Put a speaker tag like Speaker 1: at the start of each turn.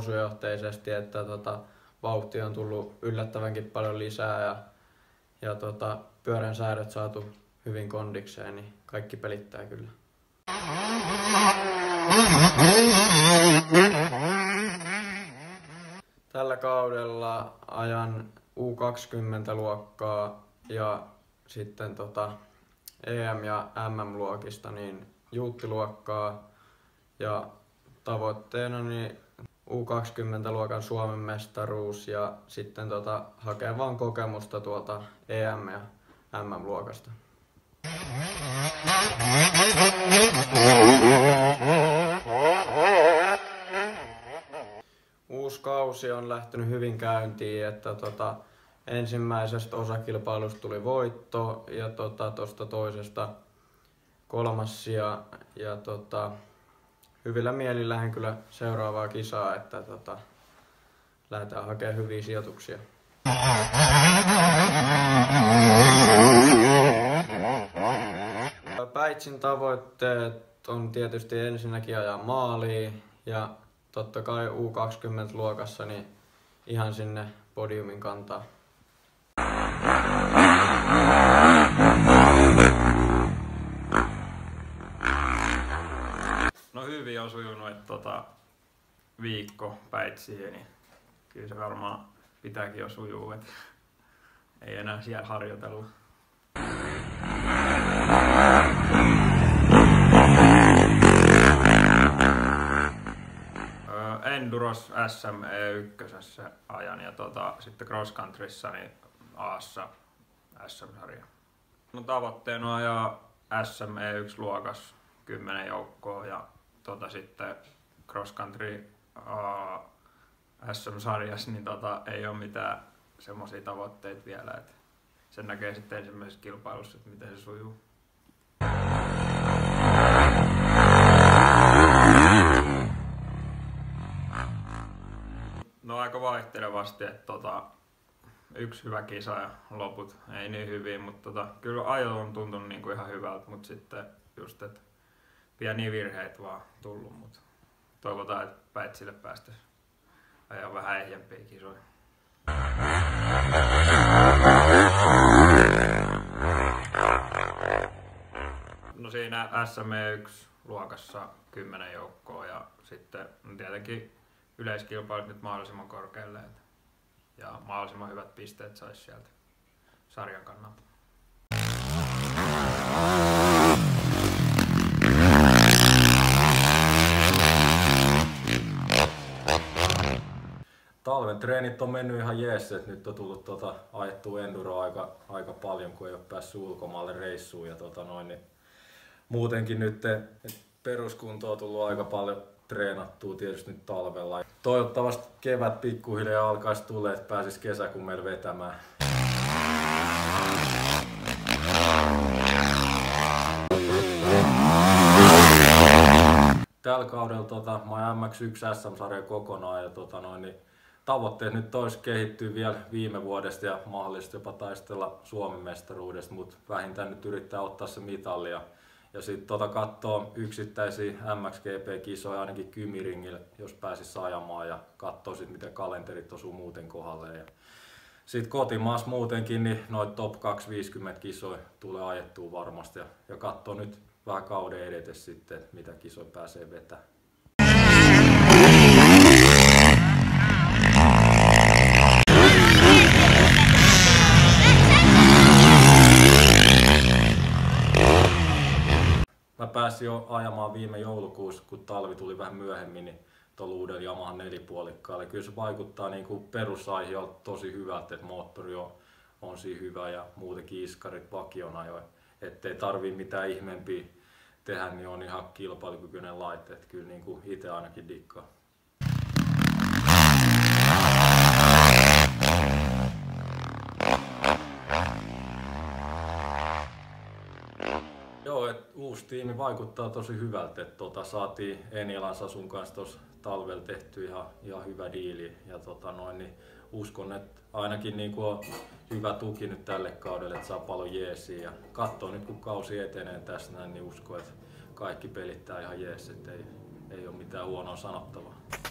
Speaker 1: nousujohteisesti, että vauhtia on tullut yllättävänkin paljon lisää ja pyörän säädöt saatu hyvin kondikseen, niin kaikki pelittää kyllä. Tällä kaudella ajan U20-luokkaa ja sitten EM- ja MM-luokista niin juuttiluokkaa ja tavoitteena niin U20-luokan Suomen mestaruus ja sitten hakee vaan kokemusta tuolta EM- ja MM-luokasta. Uusi kausi on lähtenyt hyvin käyntiin, että ensimmäisestä osakilpailusta tuli voitto ja tuosta toisesta kolmas sija ja hyvillä mielin lähden kyllä seuraavaa kisaa, että lähdetään hakemaan hyviä sijoituksia. Päitsin tavoitteet on tietysti ensinnäkin ajaa maaliin ja totta kai U20-luokassa niin ihan sinne podiumin kantaa.
Speaker 2: No hyvin on sujunut, että viikko päitsiin, niin kyllä se varmaan pitääkin jo sujuu, että ei enää siellä harjoitella. Enduros SME1 ajan ja sitten cross countryssa niin Aassa SM-sarja. No, tavoitteena on ajaa SME1-luokas 10 joukkoa ja sitten cross country SM-sarjassa niin ei ole mitään semmoisia tavoitteita vielä, että sen näkee sitten ensimmäisessä kilpailussa, että miten se sujuu. No aika vaihtelevasti, että yksi hyvä kisa ja loput ei niin hyvin, mutta kyllä ajo on tuntunut niinku ihan hyvältä, mutta sitten just, että pieniä virheitä vaan tullut, mutta toivotaan, että Päitsille päästäisiin ajaa vähän ehjempiä kisoja. No siinä SME1-luokassa 10 joukkoa ja sitten tietenkin yleiskilpailut nyt mahdollisimman korkealle ja mahdollisimman hyvät pisteet saisi sieltä sarjan kannalta.
Speaker 3: Talven treenit on mennyt ihan jees, että nyt on tullut ajettua enduroa aika paljon, kun ei ole päässyt ulkomaalle reissuun ja niin muutenkin nyt peruskunto on tullut aika paljon treenattua tietysti nyt talvella. Toivottavasti kevät pikkuhiljaa alkaisi tulla, että pääsisi kesäkuun meillä vetämään. Tällä kaudella mä MX1 SM-sarja kokonaan ja niin tavoitteet nyt olisi kehittyä vielä viime vuodesta ja mahdollisesti jopa taistella Suomen mestaruudesta, mutta vähintään nyt yrittää ottaa se mitali. Ja sitten katsoo yksittäisiä MXGP-kisoja ainakin Kymi-ringillä, jos pääsisi ajamaan ja katsoo sitten miten kalenterit osuu muuten kohdalle. Sitten kotimaassa muutenkin niin noita top 250 kisoja tulee ajettua varmasti ja katsoo nyt vähän kauden edetessä sitten, että mitä kisoja pääsee vetämään. Mä pääsin jo ajamaan viime joulukuussa, kun talvi tuli vähän myöhemmin, niin tuolla uudella Yamahan 4-puolikkaalla. Kyllä se vaikuttaa perusaiheelta tosi hyvältä, että moottori on siinä hyvä ja muutenkin iskarit vakiona jo. Ettei tarvii mitään ihmeempiä tehdä, niin on ihan kilpailukykyinen laite. Että kyllä itse ainakin dikkaa. Joo, uusi tiimi vaikuttaa tosi hyvältä, että saatiin Enilan Sasun kanssa tuossa talvella tehty ihan hyvä diili ja niin uskon, että ainakin on hyvä tuki nyt tälle kaudelle, että saa paljon jeesiä ja katsoo nyt kun kausi etenee tässä näin, niin uskon, että kaikki pelittää ihan jees, että ei ole mitään huonoa sanottavaa.